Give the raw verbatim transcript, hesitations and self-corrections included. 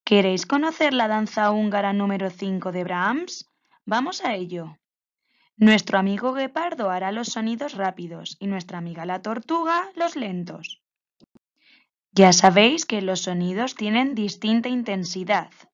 ¿Queréis conocer la danza húngara número cinco de Brahms? Vamos a ello. Nuestro amigo guepardo hará los sonidos rápidos y nuestra amiga la tortuga los lentos. Ya sabéis que los sonidos tienen distinta intensidad.